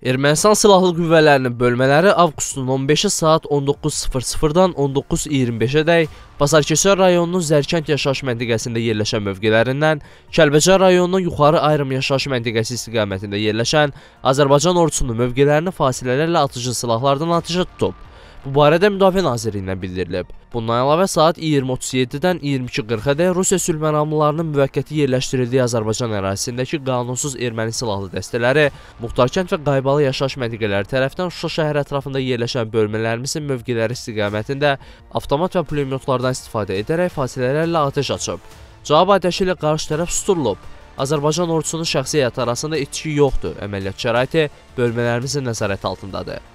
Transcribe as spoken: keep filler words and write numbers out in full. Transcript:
Ermənistan Silahlı Qüvvələrinin bölmələri avqustun on beşi saat on doqquz sıfır sıfırdan on doqquz iyirmi beşədək Basarkeçər rayonunun Zərkənd yaşayış məntəqəsində yerləşən mövqelərindən Kəlbəcər rayonunun Yuxarı Ayrım yaşayış məntəqəsi istiqamətində yerləşən Azərbaycan ordusunun mövqelərini fasilələrlə atıcı silahlardan atışa tutub. Bu barədə Müdafiə Nazirliyindən bildirilib. Bundan əlavə saat iyirmi otuz yeddidən iyirmi iki qırxadək Rusiya sülh məramlılarının müvəqqəti yerləşdirildiyi Azərbaycan ərazisindəki qanunsuz erməni silahlı dəstələri Muxtarkənd və Qaybalı yaşayış məntəqələri tərəfindən Şuşa şəhəri ətrafında yerləşən bölmələrimizin mövqeləri istiqamətində avtomat və pulemyotlardan istifadə edərək fasilələrlə atəş açıb. Cavab atəşi ilə qarşı tərəf susturulub. Azərbaycan ordusunun şəxsi heyəti arasında itki yoxdur. Əməliyyat şəraiti bölmələrimizin nəzarət altındadır.